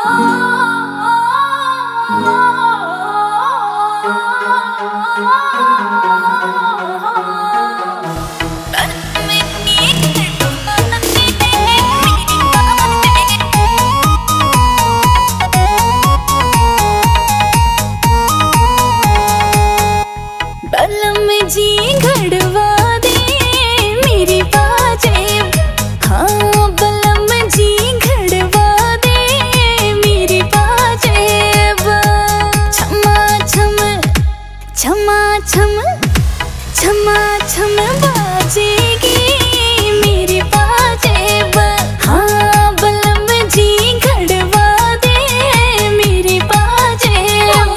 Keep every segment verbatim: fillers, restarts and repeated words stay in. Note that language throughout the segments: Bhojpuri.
बलम जी घड़वा दे मेरी पाजेब, हाँ बलम जी घड़वा दे मेरी पाजेब। छमा छम छमा छम छमा छम बाजेगी मेरी पाजेब, हाँ बलम जी घड़वा दे मेरी पाजेब।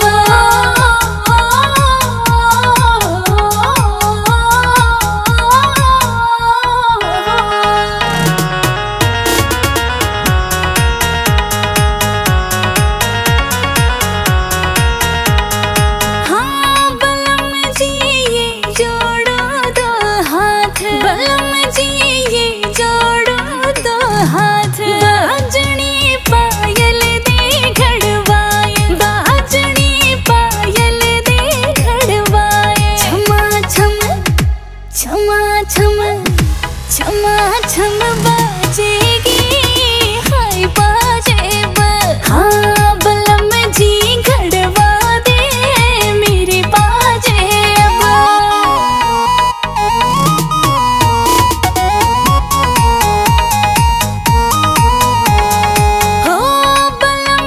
बलम जी ये जोड़ो दो हाथ, बाजनी पायल दे घड़वाए, बाजनी पायल दे घड़वाए। छमा छम छमा छम छमा छम बाजेगी हाय पाजेब, हाँ बलम जी घड़वा दे मेरी पाजेब।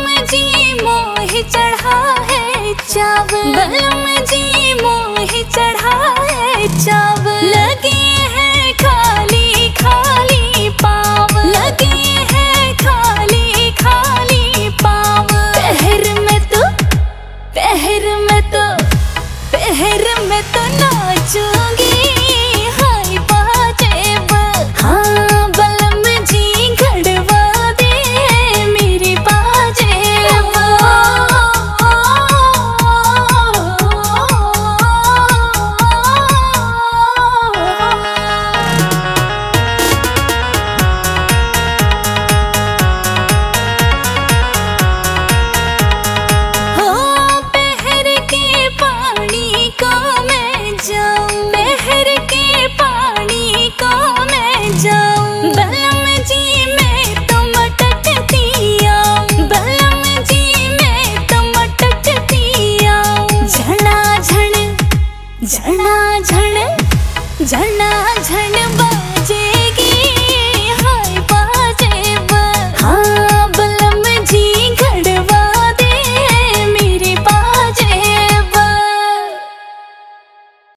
चढ़ा है चावल, बलम जी मोह चढ़ा